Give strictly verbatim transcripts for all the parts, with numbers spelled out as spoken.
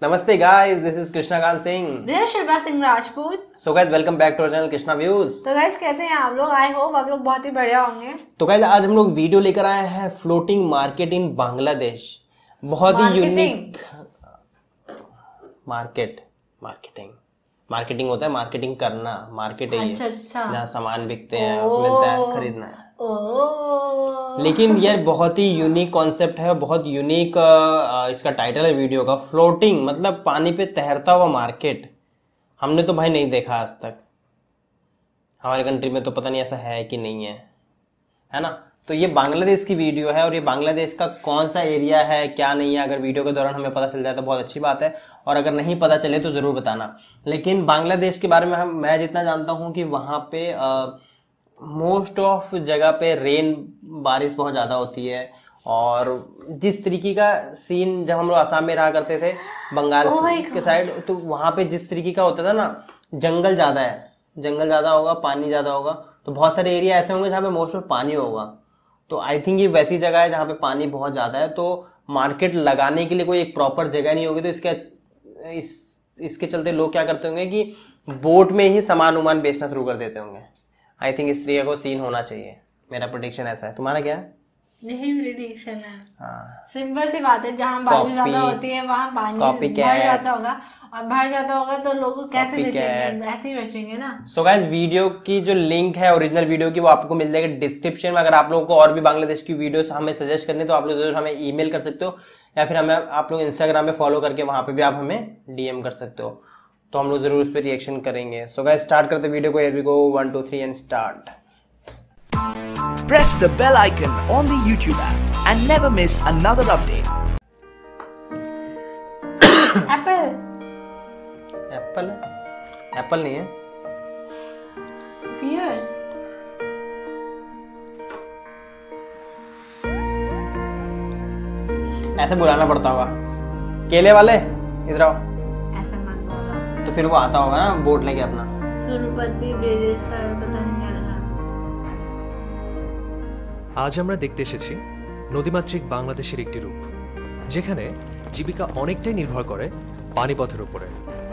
Namaste guys, this is Krishnakant Singh. This is Shilpa Singh Rajput. So guys, welcome back to our channel Krishna Views. तो guys कैसे हैं आप लोग? I hope आप लोग बहुत ही बढ़िया होंगे। तो guys आज हम लोग वीडियो लेकर आए हैं फ्लोटिंग मार्केट इन बांग्लादेश। बहुत ही यूनिक मार्केट मार्केटिंग मार्केटिंग होता है, मार्केटिंग करना, मार्केट है अच्छा, अच्छा। जहाँ सामान बिकते हैं, मिलता है, खरीदना है। ओह। लेकिन यार बहुत ही यूनिक कॉन्सेप्ट है, बहुत यूनिक इसका टाइटल है वीडियो का, फ्लोटिंग मतलब पानी पे तैरता हुआ मार्केट। हमने तो भाई नहीं देखा आज तक, हमारे कंट्री में तो पता नहीं ऐसा है कि नहीं है, है ना। तो ये बांग्लादेश की वीडियो है और ये बांग्लादेश का कौन सा एरिया है क्या नहीं है, अगर वीडियो के दौरान हमें पता चल जाए तो बहुत अच्छी बात है, और अगर नहीं पता चले तो ज़रूर बताना। लेकिन बांग्लादेश के बारे में हम मैं जितना जानता हूँ कि वहाँ पे मोस्ट ऑफ जगह पे रेन बारिश बहुत ज़्यादा होती है, और जिस तरीके का सीन जब हम लोग आसाम में रहा करते थे बंगाल oh के साइड, तो वहाँ पे जिस तरीके का होता था ना, जंगल ज़्यादा है, जंगल ज़्यादा होगा, पानी ज़्यादा होगा, तो बहुत सारे एरिया ऐसे होंगे जहाँ पे मोस्ट ऑफ पानी होगा। तो आई थिंक ये वैसी जगह है जहाँ पे पानी बहुत ज़्यादा है, तो मार्केट लगाने के लिए कोई एक प्रॉपर जगह नहीं होगी, तो इसके इस इसके चलते लोग क्या करते होंगे कि बोट में ही सामान उमान बेचना शुरू कर देते होंगे। आई थिंक इस तरीके को सीन होना चाहिए, मेरा प्रेडिक्शन ऐसा है। तुम्हारा क्या है? यही प्रेडिक्शन है। हाँ, सिंपल सी बात है, जहाँ बारिश ज्यादा होती है वहाँ पानी भर जाता होगा, और भर जाता होगा तो लोग कैसे बेचेंगे? ऐसे ही बेचेंगे ना। सो गाइस वीडियो की जो लिंक है ओरिजिनल वीडियो की, वो आपको मिल जाएगी डिस्क्रिप्शन में। अगर आप लोगों को और भी बांग्लादेश की वीडियोस हमें सजेस्ट करनी तो आप लोग जरूर हमें ईमेल कर सकते हो, या फिर हमें आप लोग इंस्टाग्राम पे फॉलो करके वहां पे भी आप हमें डीएम कर सकते हो, तो हम लोग जरूर उस पर रिएक्शन करेंगे। सो गाइस स्टार्ट करते वीडियो को। Here we go, one two three and start. Press the bell icon on the YouTube app and never miss another update. Apple apple है? एप्पल नहीं है, पियर्स। ऐसे बुलाना पड़ता होगा। केले वाले इधर आओ, ऐसा मत बोलो। तो फिर वो आता होगा ना बोट लेके अपना। सुरपति बेरेसर पता नहीं क्या लगा। আজ আমরা দেখতে এসেছি নদীমাতৃক বাংলাদেশের একটি রূপ, যেখানে জীবিকা অনেকটাই নির্ভর করে পানিপথের উপরে।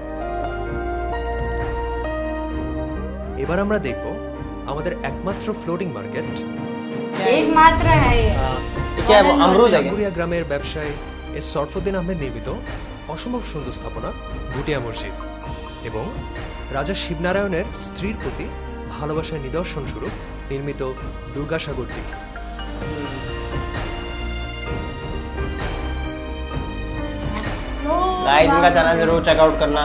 এবার আমরা দেখব আমাদের একমাত্র ফ্লোটিং মার্কেট, একমাত্র है ये। क्या है वो? अमरूद है क्या? চাকুরিয়া গ্রামের ব্যবসায়ী এস সরফুদ্দিন আহমেদ নির্মিত অসম্ভব সুন্দর স্থাপনা ভুটিয়া মসজিদ, এবং রাজা শিবনারায়ণের স্ত্রীর প্রতি ভালোবাসার নিদর্শন স্বরূপ নির্মিত দুর্গাসাগর দিঘি। गाइस इनका चैनल जरूर चेकआउट करना।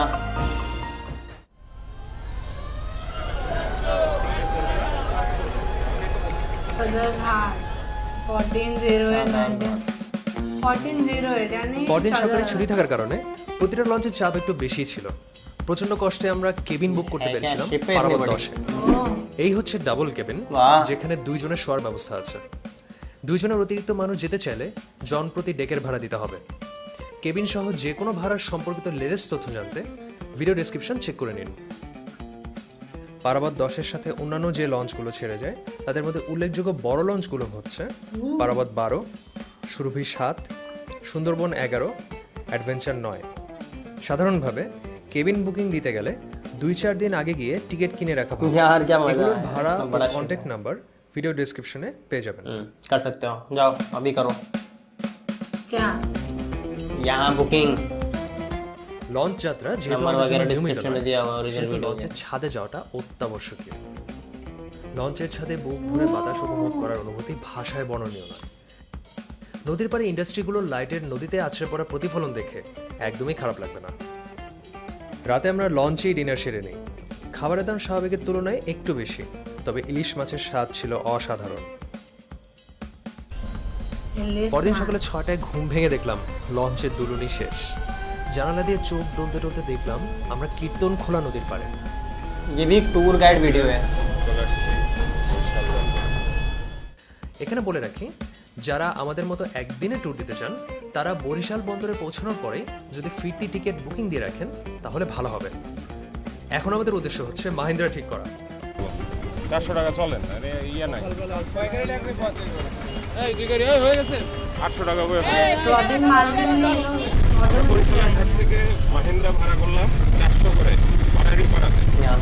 পরদিন সরকারি ছুটি থাকার কারণে প্রতিটা লঞ্চের চাপ একটু বেশি ছিল। প্রচন্ড কষ্টে আমরা কেবিন বুক করতে পেরেছিলাম পারাবত দশে। এই হচ্ছে ডাবল কেবিন, যেখানে দুইজনের শোয়ার ব্যবস্থা আছে। দুইজনের অতিরিক্ত মানুষ যেতে চাইলে জন প্রতি ডেকের ভাড়া দিতে হবে। কেবিন সহ যে কোনো ভাড়ার সম্পর্কিত লেটেস্ট তথ্য জানতে ভিডিও ডেসক্রিপশন চেক করে নিন। পারাবত দশের সাথে অন্যান্য যে লঞ্চগুলো ছেড়ে যায় তাদের মধ্যে উল্লেখযোগ্য বড় লঞ্চগুলো হচ্ছে পারাবত বারো, সুরভি সাত, সুন্দরবন এগারো, অ্যাডভেঞ্চার নয়। সাধারণভাবে কেবিন বুকিং দিতে গেলে দুই চার দিন আগে গিয়ে টিকিট কিনে রাখা ভালো। এগুলোর ভাড়া ও কন্ট্যাক্ট নাম্বার ভিডিও ডেসক্রিপশনে পেয়ে যাবেন। कर सकते हो, जाओ अभी करो। क्या यहाँ बुकिंग লঞ্চ যাত্রা যেহেতু नंबर আমাদের জন্য वगैरह নিয়মিত डिस्क्रिप्शन में নয়, दिया हुआ ओरिजिनल সেহেতু वीडियो। লঞ্চের ছাদে যাওয়াটা অত্যাবশ্যকীয়। লঞ্চের ছাদে বুক ভরে বাতাস উপভোগ করার অনুভূতি ভাষায় বর্ণনীয় নয়। নদীর পাড়ে ইন্ডাস্ট্রিগুলোর লাইটের নদীতে আছড়ে পড়া প্রতিফলন দেখে একদমই খারাপ লাগবে না। রাতে আমরা লঞ্চেই ডিনার সেরে নিই। খাবারের দাম স্বাভাবিকের তুলনায় একটু বেশি, তবে ইলিশ মাছের স্বাদ ছিল অসাধারণ। পরদিন সকালে ছয়টায় ঘুম ভেঙে দেখলাম লঞ্চের দুলুনি শেষ। জানালা দিয়ে চোখ ডলতে ডলতে দেখলাম আমরা কীর্তন খোলা নদীর পাড়ে। ये भी टूर गाइड वीडियो है। এখানে বলে রাখি, যারা আমাদের মতো একদিনে ট্যুর দিতে চান তারা বরিশাল বন্দরে পৌঁছানোর পরে যদি ফিরতি টিকিট বুকিং দিয়ে রাখেন তাহলে ভালো হবে। এখন আমাদের উদ্দেশ্য হচ্ছে মাহিন্দ্রা ঠিক করা। চারশো টাকা চলেন, আরে ইয়া নাই আটশো টাকা तो अभी मालूम नहीं বরিশালের ঘাট থেকে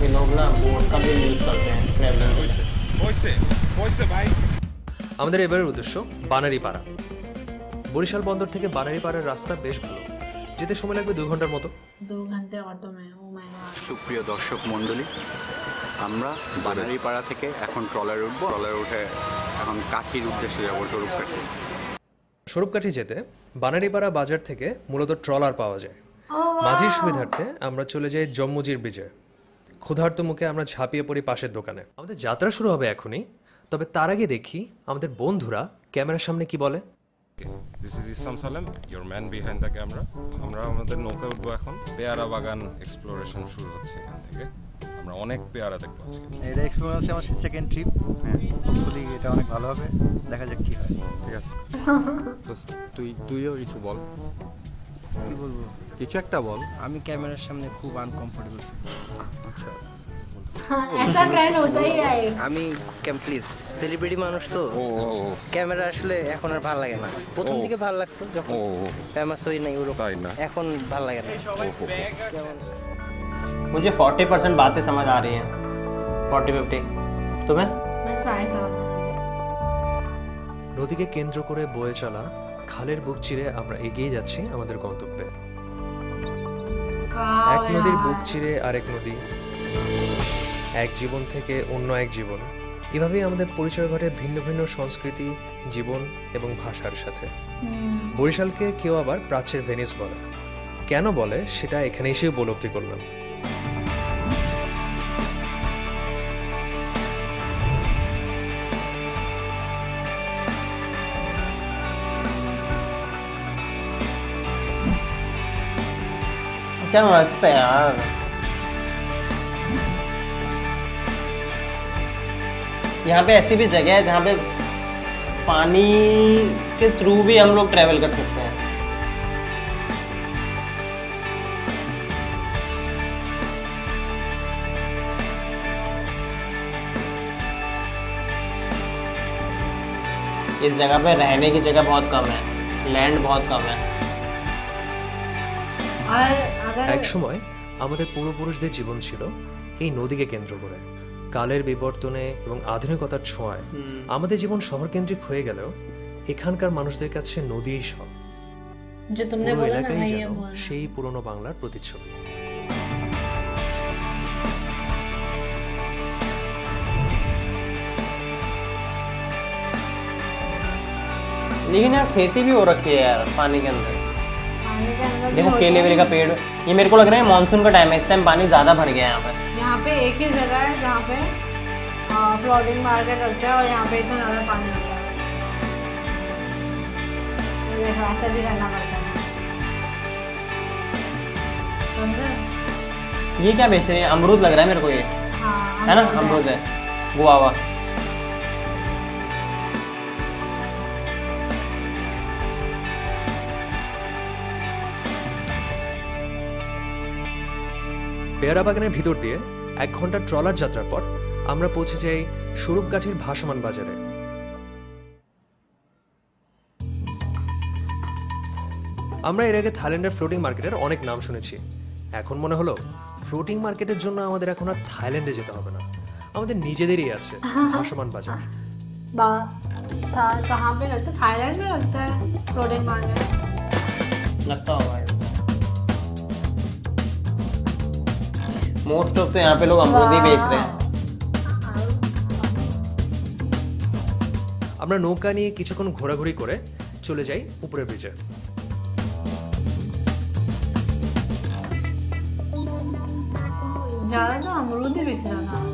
काफी लोग ना बोट का भी यूज करते हैं ट्रैवलिंग হইছে হইছে হইছে ভাই আমাদের এবারের উদ্দেশ্য বানারীপাড়া। বরিশাল বন্দর থেকে বানারীপাড়ার রাস্তা বেশ ভালো, যেতে সময় লাগবে দুই ঘন্টার মতো। दो घंटे ऑटो में। Oh my god. সুপ্রিয় দর্শক মণ্ডলী, আমরা বানারীপাড়া থেকে এখন ট্রলারে উঠবো। ট্রলারে উঠে এখন কাঠির উদ্দেশ্যে যাবো, স্বরূপকাঠি। স্বরূপকাঠি যেতে বানারীপাড়া বাজার থেকে মূলত ট্রলার পাওয়া যায়। মাঝির সুবিধার্থে আমরা চলে যাই জম্মুজির ব্রিজে। ক্ষুধার্ত মুখে আমরা ঝাঁপিয়ে পড়ি পাশের দোকানে। আমাদের যাত্রা শুরু হবে এখনই, তবে তার আগে দেখি আমাদের বন্ধুরা ক্যামেরার সামনে কি বলে। This is Islam Salem, your man behind the camera. আমরা আমাদের নৌকা উঠবো এখন। পেয়ারা বাগান এক্সপ্লোরেশন শুরু হচ্ছে এখান থেকে। আমরা অনেক পেয়ারা দেখবো আজকে। এটা এক্সপেরিয়েন্স হচ্ছে আমার সেকেন্ড ট্রিপ। হ্যাঁ, হোপফুলি এটা অনেক ভালো হবে, দেখা যাক কি হয়। ঠিক আছে, তুই তুইও কিছু বল। কি বলবো, কিছু একটা বল। আমি ক্যামেরার সামনে খুব আনকমফোর্টেবল। আচ্ছা, ऐसा फ्रेंड होता ही है। আমি ক্যাম প্লিজ সেলিব্রিটি মানুষ তো, ক্যামেরা আসলে এখন আর ভালো লাগে না। প্রথম দিকে ভালো লাগতো যখন ফেমাস হই নাই ওরকম, এখন ভালো লাগে না। मुझे फोर्टी परसेंट बातें समझ आ रही हैं, फोर्टी फिफ्टी। तुम्हें? मैं साइड समझ। নদীকে কেন্দ্র করে বয়ে চলা খালের বুক চিরে আমরা এগিয়ে যাচ্ছি আমাদের গন্তব্যে। এক নদীর বুক চিরে আরেক নদী, এক জীবন থেকে অন্য এক জীবন, এভাবেই আমাদের পরিচয় ঘটে ভিন্ন ভিন্ন সংস্কৃতি, জীবন এবং ভাষার সাথে। বরিশালকে কেউ আবার প্রাচ্যের ভেনিস বলে। কেন বলে সেটা এখানে এসে উপলব্ধি করলাম। क्या मस्त है यार, यहाँ पे ऐसी भी जगह है जहाँ पे पानी के थ्रू भी हम लोग ट्रैवल कर सकते हैं। इस जगह पे रहने की जगह बहुत कम है, लैंड बहुत कम है। এক সময় আমাদের পূর্বপুরুষদের জীবন ছিল এই নদীকে কেন্দ্র করে। কালের বিবর্তনে এবং আধুনিকতার ছোঁয়ায় আমাদের জীবন শহরকেন্দ্রিক হয়ে গেলেও এখানকার মানুষদের কাছে নদীই সব। পুরো এলাকাই যেন সেই পুরনো বাংলার প্রতিচ্ছবি। लेकिन यार खेती भी हो रखी है यार पानी के अंदर। पानी के अंदर देखो केले वेले का पेड़, ये मेरे को लग रहा है मानसून का टाइम है, इस टाइम पानी ज्यादा भर गया है यहाँ पे। यहाँ पे एक ही जगह है जहाँ पे फ्लोटिंग मार्केट लगता है और यहाँ पे इतना ज़्यादा पानी लगता है। रास्ता भी करना पड़ता है, समझे? ये क्या बेच रहे हैं? अमरूद लग रहा है मेरे को ये। हाँ, है ना, अमरूद है, गुआवा। পেয়ারা বাগানের ভিতর দিয়ে এক ঘন্টা ট্রলার যাত্রার পর আমরা পৌঁছে যাই স্বরূপকাঠির ভাসমান বাজারে। আমরা এর আগে থাইল্যান্ডের ফ্লোটিং মার্কেটের অনেক নাম শুনেছি। এখন মনে হলো ফ্লোটিং মার্কেটের জন্য আমাদের এখন আর থাইল্যান্ডে যেতে হবে না, আমাদের নিজেদেরই আছে ভাসমান বাজার। कहाँ पे लगता है? थाईलैंड में लगता है फ्लोटिंग मार्केट, लगता होगा। मोस्ट ऑफ तो यहाँ पे लोग अमरूद ही बेच रहे हैं। আমরা নৌকা নিয়ে কিছুক্ষণ ঘোরাঘুরি করে চলে যাই উপরের ব্রিজে। ज़्यादा तो अमरूद ही बिक रहा था।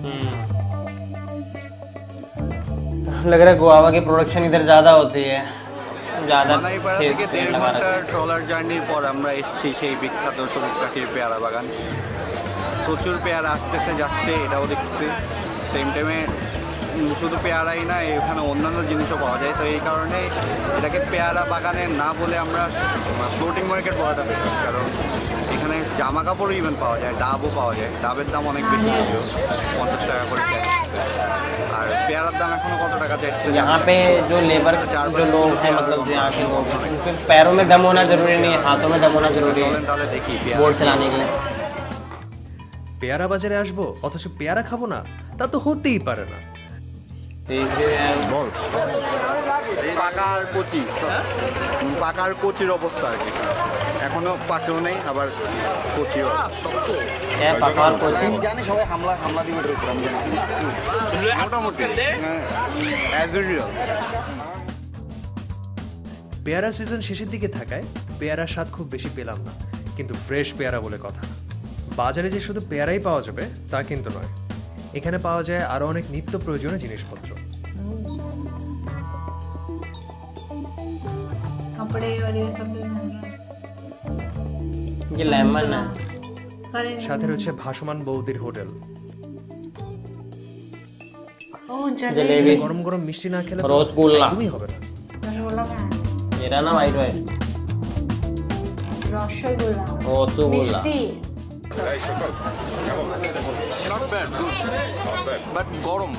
लग रहा है गुआवा की प्रोडक्शन इधर ज्यादा होती है, ज्यादा বানারীপাড়া থেকে দেড় ঘন্টার ট্রলার জার্নির পর আমরা এসেছি সেই বিখ্যাত স্বরূপকাঠির পেয়ারা বাগান। প্রচুর পেয়ারা আসতেছে যাচ্ছে, এটাও দেখছি। সেম টাইমে শুধু পেয়ারাই না, এখানে অন্যান্য জিনিসও পাওয়া যায়। তো এই কারণে এটাকে পেয়ারা বাগানে না বলে আমরা ফ্লোটিং মার্কেট বলাটা বেটার, কারণ এখানে জামা কাপড়ও ইভেন পাওয়া যায়, ডাবও পাওয়া যায়। ডাবের দাম অনেক বেশি, পঞ্চাশ টাকা করে চাইছে। আর পেয়ারার দাম এখনো কত টাকা চাইছে? यहाँ पे जो लेबर जो लोग हैं, मतलब जो यहाँ के लोग हैं, उनके पैरों में दम होना जरूरी नहीं है, हाथों में दम होना जरूरी है তাহলে দেখি बोट चलाने के लिए। পেয়ারা বাজারে আসবো অথচ পেয়ারা খাবো না, তা তো হতেই পারে না। পাকার কচি, পাকার কচির অবস্থা আর কি, এখনো পাকেও নেই আবার কচিও। পাকার কচি জানি সবাই হামলা হামলা দিবে মোটামুটি অ্যাজ ইউজুয়াল। পেয়ারা সিজন শেষের দিকে থাকায় পেয়ারার স্বাদ খুব বেশি পেলাম না, কিন্তু ফ্রেশ পেয়ারা বলে কথা। বাজারে যে শুধু পেয়ারাই পাওয়া যাবে তা কিন্তু নয়, এখানে পাওয়া যায় আরো অনেক নিত্য প্রয়োজনীয় জিনিসপত্র। कपड़े और ये सब भी मिल रहा है। ये लेमन है। सॉरी। সাথে রয়েছে ভাসমান বৌদির হোটেল। ओ जलेबी। গরম গরম মিষ্টি না খেলে রসগোল্লা তুমি হবে না। रसगुल्ला कहाँ है? मेरा ना वाइट वाइट रसगुल्ला। रसगुल्ला। मिष्टी। বাট গরম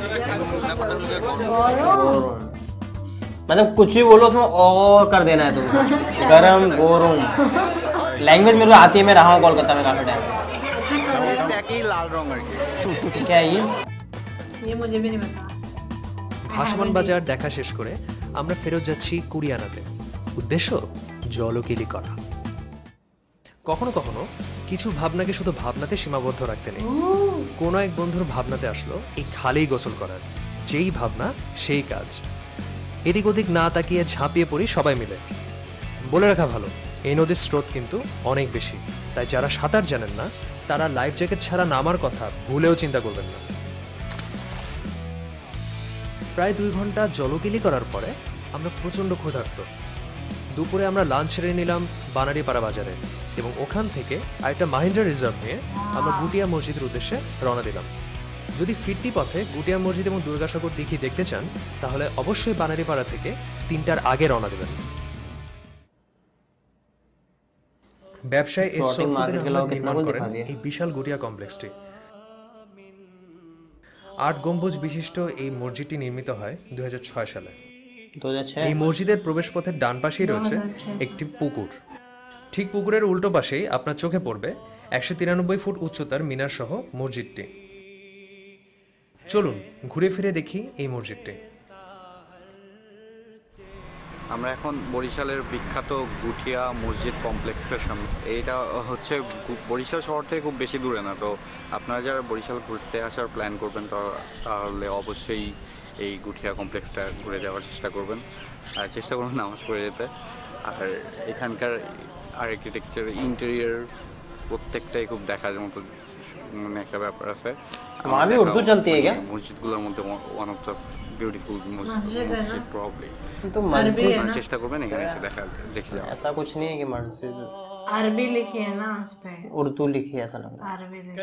गरम। मतलब कुछ भी बोलो उसमें और कर देना है तुमको। गरम गोरम लैंग्वेज मेरे को आती है, मैं रहा हूँ कोलकाता में काफी टाइम। लाल रंग क्या है ये? ये मुझे भी नहीं पता। ভাসমান বাজার দেখা শেষ করে আমরা ফেরত যাচ্ছি কুরিয়ানাতে। উদ্দেশ্য জলকিলি করা। কখনো কখনো কিছু ভাবনাকে শুধু ভাবনাতে সীমাবদ্ধ রাখতে নেই। কোনো এক বন্ধুর ভাবনাতে আসলো এই খালি গোসল করার, যেই ভাবনা সেই কাজ। এদিক ওদিক না তাকিয়ে ঝাঁপিয়ে পড়ি সবাই মিলে। বলে রাখা ভালো, এই নদীর স্রোত কিন্তু অনেক বেশি, তাই যারা সাঁতার জানেন না তারা লাইফ জ্যাকেট ছাড়া নামার কথা ভুলেও চিন্তা করবেন না। প্রায় দুই ঘন্টা জলকিলি করার পরে আমরা প্রচণ্ড ক্ষুধার্ত। দুপুরে আমরা লাঞ্চ সেরে নিলাম বানারীপাড়া বাজারে এবং ওখান থেকে আরেকটা মাহিন্দ্রা রিজার্ভ নিয়ে আমরা গুটিয়া মসজিদের উদ্দেশ্যে রওনা দিলাম। যদি ফিরতি পথে গুটিয়া মসজিদ এবং দুর্গাসাগর দিঘি দেখতে চান তাহলে অবশ্যই বানারীপাড়া থেকে তিনটার আগে রওনা দেবেন। ব্যবসায়ী এস সৈফুদ্দিন আহমেদ নির্মাণ করেন এই বিশাল গুটিয়া কমপ্লেক্সটি। আট গম্বুজ বিশিষ্ট এই মসজিদটি নির্মিত হয় দুই হাজার ছয় সালে। এই মসজিদের প্রবেশপথের ডান পাশেই রয়েছে একটি পুকুর। ঠিক পুকুরের উল্টো পাশেই আপনার চোখে পড়বে একশো তিরানব্বই ফুট উচ্চতার মিনার সহ মসজিদটি। চলুন ঘুরে ফিরে দেখি এই মসজিদটি। আমরা এখন বরিশালের বিখ্যাত গুটিয়া মসজিদ কমপ্লেক্সের সামনে। এইটা হচ্ছে বরিশাল শহর থেকে খুব বেশি দূরে না, তো আপনারা যারা বরিশাল ঘুরতে আসার প্ল্যান করবেন তাহলে অবশ্যই এই গুটিয়া কমপ্লেক্সটা ঘুরে যাওয়ার চেষ্টা করবেন, আর চেষ্টা করবেন নামাজ পড়ে যেতে। আর এখানকার আর্কিটেকচার, ইন্টেরিয়র প্রত্যেকটাই খুব দেখার মতো মানে একটা ব্যাপার আছে। মসজিদগুলোর মধ্যে ওয়ান অফ দ্য ब्यूटीफुल मस्जिद प्रॉब्ली तो मस्जिद चेष्टा করবেন এখানে এসে দেখা দেখে যাও। ऐसा कुछ नहीं है कि मस्जिद अरबी लिखी है ना उस पे, उर्दू लिखी है ऐसा लग रहा है। अरबी लिखी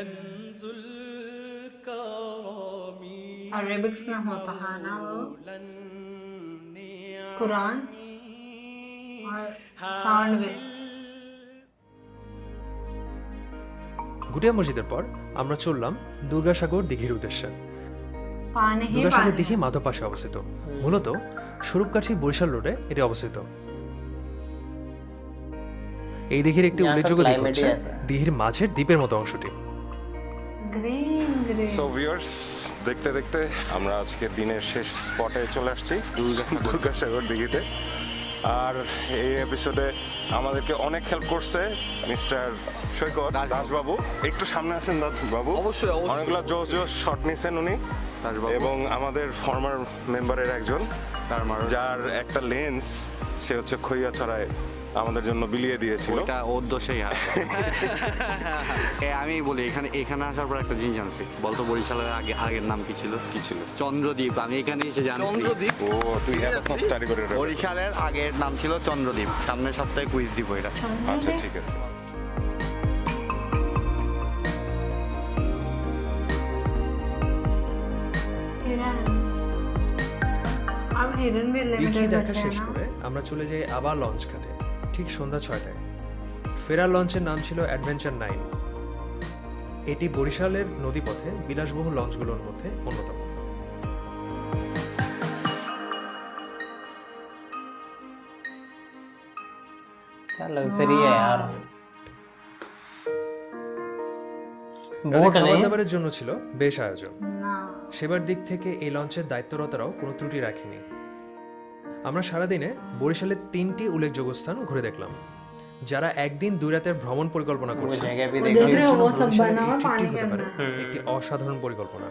अरेबिक्स में होता है ना वो कुरान और साउंड भी। গুটিয়া মসজিদের পর আমরা চললাম দুর্গাসাগর দিঘির উদ্দেশ্যে। পানি দুর্গাসাগর দিঘি মাধব পাশে অবস্থিত। মূলত স্বরূপকাঠি বরিশাল রোডে এটি অবস্থিত। এই দিঘির একটি উল্লেখযোগ্য দিক হচ্ছে দিঘির মাঝের দ্বীপের মতো অংশটি। সো ভিউয়ার্স, দেখতে দেখতে আমরা আজকে দিনের শেষ স্পটে চলে আসছি দুর্গাসাগর দিঘিতে। আর এই এপিসোডে আমাদেরকে অনেক হেল্প করছে মিস্টার সৈকত দাসবাবু। একটু সামনে আসেন দাসবাবু। অবশ্যই অনেকগুলো জোস জোস শট নিছেন উনি, এবং আমাদের ফর্মার মেম্বারের একজন, যার একটা লেন্স সে হচ্ছে খইয়াছড়ায় আমাদের জন্য বিলিয়ে দিয়েছিল। এটা ওর দোষেই আমি বলি, এখানে এখানে আসার পর একটা জিনিস জানছি। বলতো বরিশালের আগে আগের নাম কি ছিল? কি ছিল? চন্দ্রদ্বীপ। আমি এখানে এসে জানছি চন্দ্রদ্বীপ। ও তুই এত স্টাডি করে। বরিশালের আগের নাম ছিল চন্দ্রদ্বীপ। সামনের সপ্তাহে কুইজ দিব এটা। আচ্ছা ঠিক আছে। দিঘি দেখা শেষ করে আমরা চলে যাই আবার লঞ্চ ঘাটে ঠিক সন্ধ্যা ছয়টায়। ফেরার লঞ্চের নাম ছিল অ্যাডভেঞ্চার নাইন। এটি বরিশালের নদীপথে বিলাসবহুল লঞ্চগুলোর মধ্যে অন্যতম। খাবার দাবারের জন্য ছিল বেশ আয়োজন। সেবার দিক থেকে এই লঞ্চের দায়িত্বরতরাও কোনো ত্রুটি রাখেনি। আমরা সারাদিনে বরিশালের তিনটি উল্লেখযোগ্য স্থান ঘুরে দেখলাম। যারা একদিন দুই রাতের ভ্রমণ পরিকল্পনা করছে হতে পারে একটি অসাধারণ পরিকল্পনা।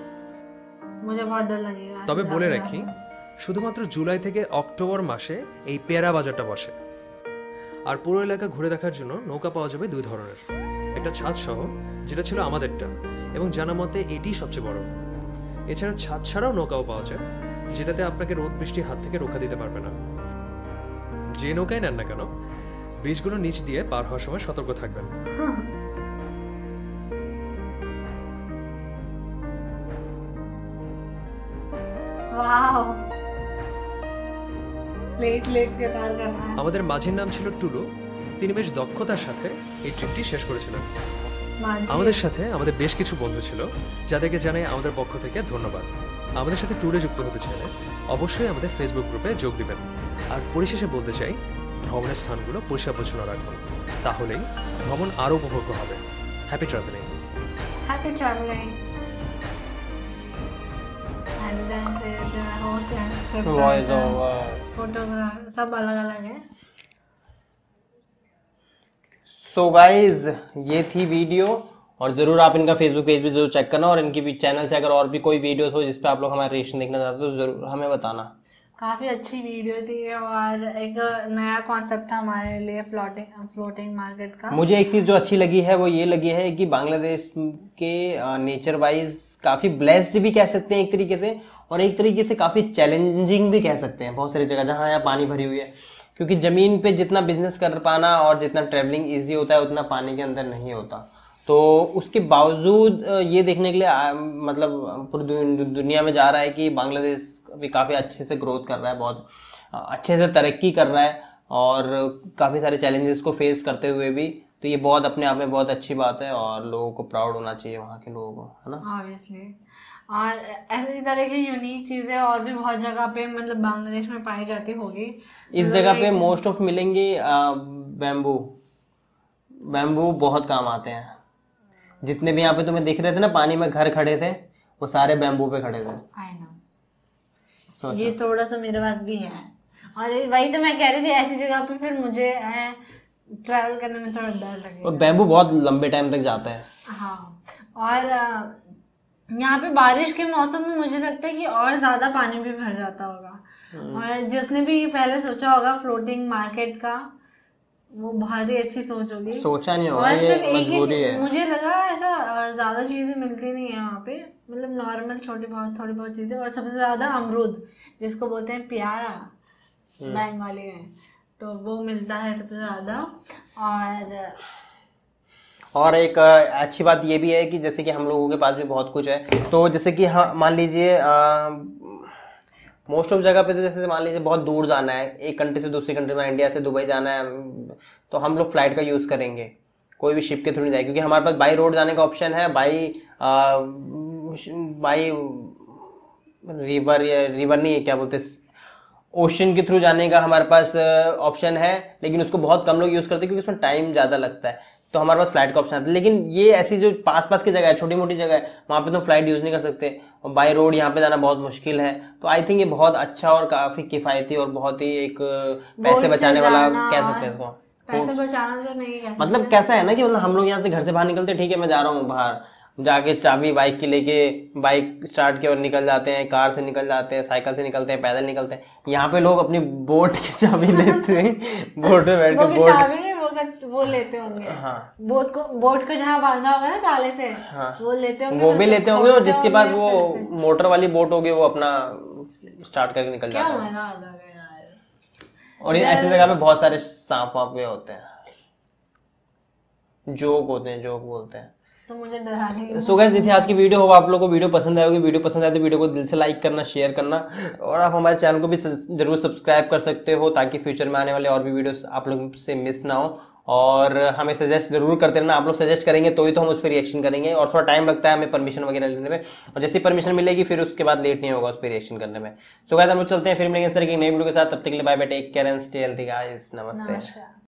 তবে বলে রাখি, শুধুমাত্র জুলাই থেকে অক্টোবর মাসে এই পেয়ারা বাজারটা বসে। আর পুরো এলাকা ঘুরে দেখার জন্য নৌকা পাওয়া যাবে দুই ধরনের, একটা ছাদ সহ যেটা ছিল আমাদেরটা এবং জানা মতে এটি সবচেয়ে বড়। এছাড়া ছাদ ছাড়াও নৌকাও পাওয়া যায়, যেটাতে আপনাকে রোদ বৃষ্টির হাত থেকে রক্ষা দিতে পারবে না। যে নৌকায় নেন না কেন, ব্রিজগুলো নিচ দিয়ে পার হওয়ার সময় সতর্ক থাকবেন। আমাদের মাঝির নাম ছিল টুলু। তিনি বেশ দক্ষতার সাথে এই ট্রিপটি শেষ করেছিলেন। আমাদের সাথে আমাদের বেশ কিছু বন্ধু ছিল, যাদেরকে জানাই আমাদের পক্ষ থেকে ধন্যবাদ। আমাদের সাথে ট্যুরে যুক্ত হতে চাইলে অবশ্যই আমাদের ফেসবুক গ্রুপে যোগ দিবেন। আর পরিশেষে বলতে চাই, ভ্রমণের স্থানগুলো পরিষ্কার পরিচ্ছন্ন রাখুন, তাহলেই ভ্রমণ আরও উপভোগ্য হবে। Happy travelling. Happy travelling. And then the host and script photograph सब अलग अलग है। सो गाइज, ये थी वीडियो, और ज़रूर आप इनका फेसबुक पेज भी जरूर चेक करना, और इनकी भी चैनल से अगर और भी कोई वीडियोस हो जिस पे आप लोग हमारे रिएक्शन देखना चाहते हो तो ज़रूर हमें बताना। काफ़ी अच्छी वीडियो थी और एक नया कॉन्सेप्ट था हमारे लिए फ्लोटिंग फ्लोटिंग मार्केट का। मुझे एक चीज़ जो अच्छी लगी है वो ये लगी है कि बांग्लादेश के नेचर वाइज काफ़ी ब्लेस्ड भी कह सकते हैं एक तरीके से, और एक तरीके से काफ़ी चैलेंजिंग भी कह सकते हैं। बहुत सारी जगह जहाँ यहाँ पानी भरी हुई है, क्योंकि ज़मीन पे जितना बिजनेस कर पाना और जितना ट्रैवलिंग ईजी होता है उतना पानी के अंदर नहीं होता। तो उसके बावजूद ये देखने के लिए आ, मतलब पूरी दुनिया में जा रहा है कि बांग्लादेश भी काफ़ी अच्छे से ग्रोथ कर रहा है, बहुत अच्छे से तरक्की कर रहा है, और काफ़ी सारे चैलेंजेस को फेस करते हुए भी। तो ये बहुत अपने आप में बहुत अच्छी बात है, और लोगों को प्राउड होना चाहिए वहाँ के लोगों को, है ना। ऑब्वियसली। और ऐसी तरह की यूनिक चीज़ें और भी बहुत जगह पे मतलब बांग्लादेश में पाई जाती होगी। इस जगह पे मोस्ट ऑफ मिलेंगे बैम्बू। बैम्बू बहुत काम आते हैं। जितने भी यहाँ पे तुम्हें दिख रहे थे ना पानी में घर खड़े थे, वो सारे बैम्बू पे खड़े थे। I know. ये थोड़ा सा मेरे पास भी है, और वही तो मैं कह रही थी, ऐसी जगह पे फिर मुझे ट्रैवल करने में थोड़ा डर लगेगा। और बैम्बू बहुत लंबे टाइम तक जाता है। हाँ, और यहाँ पे बारिश के मौसम में मुझे लगता है कि और ज्यादा पानी भी भर जाता होगा। और जिसने भी पहले सोचा होगा फ्लोटिंग मार्केट का, वो बहुत ही अच्छी सोच होगी। सोचा नहीं होगा, ये मजबूरी है। मुझे लगा ऐसा ज्यादा चीजें मिलती नहीं है वहाँ पे, मतलब नॉर्मल छोटी बहुत थोड़ी बहुत चीजें, और सबसे ज्यादा अमरूद जिसको बोलते हैं प्यारा बंगाली में, तो वो मिलता है सबसे ज्यादा। और और एक अच्छी बात ये भी है कि जैसे कि हम लोगों के पास भी बहुत कुछ है, तो जैसे कि हाँ मान लीजिए मोस्ट ऑफ जगह पे तो जैसे मान लीजिए बहुत दूर जाना है, एक कंट्री से दूसरी कंट्री में, इंडिया से दुबई जाना है, तो हम लोग फ्लाइट का यूज़ करेंगे, कोई भी शिप के थ्रू नहीं जाएगी, क्योंकि हमारे पास बाई रोड जाने का ऑप्शन है, बाई बाई रिवर या रिवर नहीं है क्या बोलते, ओशन के थ्रू जाने का हमारे पास ऑप्शन है, लेकिन उसको बहुत कम लोग यूज़ करते हैं क्योंकि उसमें टाइम ज़्यादा लगता है। तो हमारे पास फ्लाइट का ऑप्शन आता है। लेकिन ये ऐसी जो पास पास की जगह है, छोटी मोटी जगह है, वहाँ पे तो फ्लाइट यूज़ नहीं कर सकते, और बाई रोड यहाँ पे जाना बहुत मुश्किल है। तो आई थिंक ये बहुत अच्छा और काफ़ी किफ़ायती और बहुत ही एक पैसे बचाने वाला कह सकते हैं इसको। पैसे बचाना तो नहीं कह सकते, मतलब कैसा है ना कि मतलब हम लोग यहाँ से घर से बाहर निकलते, ठीक है मैं जा रहा हूँ बाहर, जाके चाबी बाइक की लेके बाइक स्टार्ट के और निकल जाते हैं, कार से निकल जाते हैं, साइकिल से निकलते हैं, पैदल निकलते हैं। यहाँ पे लोग अपनी बोट की चाबी लेते हैं, बोट में बैठ के बोट वो लेते होंगे। हाँ, बोट को बोट को जहाँ बांधा होगा ना ताले से, हाँ, वो लेते होंगे, वो भी लेते होंगे, और जिसके पास वो मोटर वाली बोट होगी वो अपना स्टार्ट करके निकल जाता है। और ऐसी जगह पे बहुत सारे सांप वाप भी होते हैं, जोक होते हैं, जोक बोलते हैं। तो मुझे डराने सो गाइस, ये थी आज की वीडियो। हो आप लोगों को वीडियो पसंद आएगी, वीडियो पसंद आए तो वीडियो को दिल से लाइक करना, शेयर करना, और आप हमारे चैनल को भी जरूर सब्सक्राइब कर सकते हो, ताकि फ्यूचर में आने वाले और भी वीडियोस आप लोग से मिस ना हो। और हमें सजेस्ट जरूर करते रहना, आप लोग सजेस्ट करेंगे तो ही तो हम उस पर रिएक्शन करेंगे, और थोड़ा टाइम लगता है हमें परमिशन वगैरह लेने में, और जैसी परमिशन मिलेगी फिर उसके बाद लेट नहीं होगा उस पर रिएक्शन करने में। सो गाइस, हम लोग चलते हैं, फिर मिलेंगे इस तरह की नई वीडियो के साथ। तब तक के लिए bye bye, take care and stay healthy guys, नमस्ते।